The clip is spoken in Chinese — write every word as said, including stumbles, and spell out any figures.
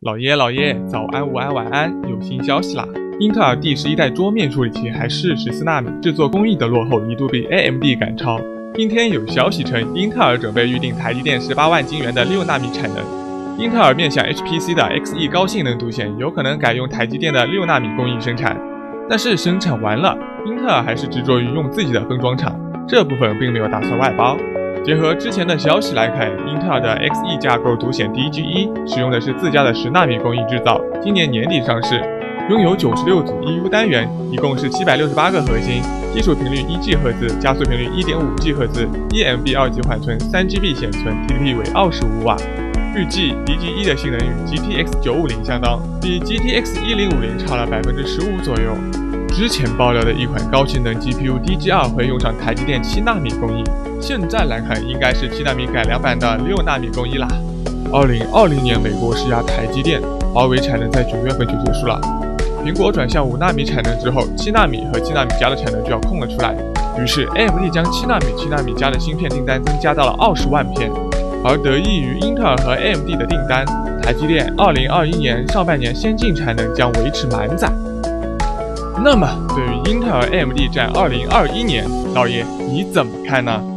老爷老爷，早安午安晚安，有新消息啦！英特尔第十一代桌面处理器还是十四纳米，制作工艺的落后一度被 A M D 赶超。今天有消息称，英特尔准备预定台积电十八万晶圆的六纳米产能。英特尔面向 H P C 的 X E 高性能独显有可能改用台积电的六纳米工艺生产，但是生产完了，英特尔还是执着于用自己的分装厂，这部分并没有打算外包。结合之前的消息来看，英特尔的 X E 架构独显 D G 一使用的是自家的十纳米工艺制造，今年年底上市，拥有九十六组 E U 单元，一共是七百六十八个核心，基础频率一 G 赫兹，加速频率 一点五 G 赫兹 ，E M B 二级缓存，三 G B 显存 ，T D P 为二十五瓦。预计 D G 一的性能与 G T X 九五零相当，比 G T X 一零五零差了百分之十五左右。之前爆料的一款高性能 G P U D G 二会用上台积电七纳米工艺，现在来看应该是七纳米改良版的六纳米工艺啦。二零二零年美国施压台积电，华为产能在九月份就结束了。苹果转向五纳米产能之后，七纳米和七纳米加的产能就要空了出来，于是 A M D 将七纳米、七纳米加的芯片订单增加到了二十万片。而得益于英特尔和 A M D 的订单，台积电二零二一年上半年先进产能将维持满载。那么，对于英特尔 A M D 战二零二一年，老爷你怎么看呢？